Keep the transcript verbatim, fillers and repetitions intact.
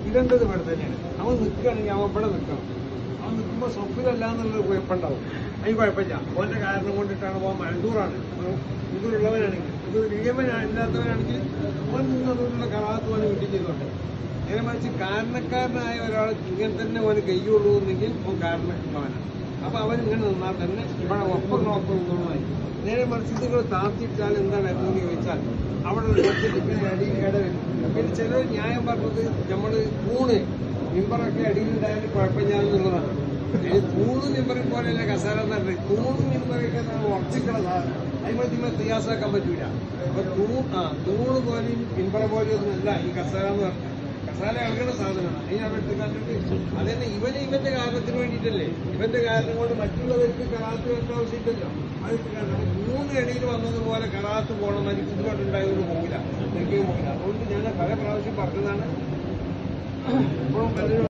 ഇടേണ്ടത് ഇവിടെ തന്നെയാണ്. അവൻ നിൽക്കുകയാണെങ്കിൽ അവൻ ഇവിടെ നിൽക്കണം. അവൻ നിൽക്കുമ്പോൾ സ്വപ്പിലല്ല എന്നുള്ളത് കുഴപ്പമുണ്ടാവും. അതിന് കുഴപ്പമില്ല. ഓന്റെ കാരണം കൊണ്ടിട്ടാണ് ഓൻ മഴദൂറാണ്. ഇതിലുള്ളവനാണെങ്കിൽ ഇത് നിയമനാണില്ലാത്തവനാണെങ്കിൽ ഓൻ നിന്നതുകൊണ്ടുള്ള കറാത്ത് ഓന് കിട്ടി ചെയ്തോട്ടെ. നേരെ മറിച്ച് കാരണക്കാരനായ ഒരാൾ ഇങ്ങനെ തന്നെ ഓന് കഴിയുള്ളൂ എന്നെങ്കിൽ ഓൻ കാരണക്കാരനാണ്. അപ്പൊ അവൻ ഇങ്ങനെ നിന്നാൽ തന്നെ ഇവിടെ ഒപ്പം ഒപ്പം നിന്നുള്ളതായി. നേരെ മറിച്ച് ഇതുകൾ താത്തിയിട്ടാൽ എന്താണ് എന്ന് ചോദിച്ചാൽ അവിടെ ഇങ്ങനെ അടിയിൽ ഇട വരും. പിന്നെ ചിലർ ന്യായം പറഞ്ഞത് നമ്മള് തൂണ് നിമ്പറൊക്കെ അടിയിലുണ്ടായാലും കുഴപ്പമില്ലാന്നുള്ളതാണ്. തൂണ് നിമ്പറെ പോലെയല്ല കസാര എന്ന് പറഞ്ഞത്. തൂണ് നിമ്പറൊക്കെ ഉറച്ചിക്കണ സാധനം അതിമതിമ തിയാസാക്കാൻ പറ്റൂല. അപ്പൊ തൂ ആ തൂണ് പോലെയും നിമ്പറ പോലെയൊന്നും അല്ല ഈ കസാര എന്ന് പറഞ്ഞത്. കസാല ഇറങ്ങുന്ന സാധനമാണ്. അതിന് അവിടെ എടുത്ത് കണ്ടിട്ട് അതന്നെ ഇവന് ഇവന്റെ കാരണത്തിന് വേണ്ടിയിട്ടല്ലേ. ഇവന്റെ കാരണം കൊണ്ട് മറ്റുള്ളവർക്ക് കറാത്ത് വേണ്ട ആവശ്യമില്ലല്ലോ. അത് മൂന്ന് ഇടയിൽ വന്നതുപോലെ കറാത്ത് പോകണം എനിക്ക് ഇതുകൊണ്ടുണ്ടായതൊന്നും പോകില്ല, ഒരിക്കലും പോകില്ല. അതുകൊണ്ട് ഞാൻ പല പ്രാവശ്യം പറഞ്ഞതാണ്. ഇപ്പോഴും പലരും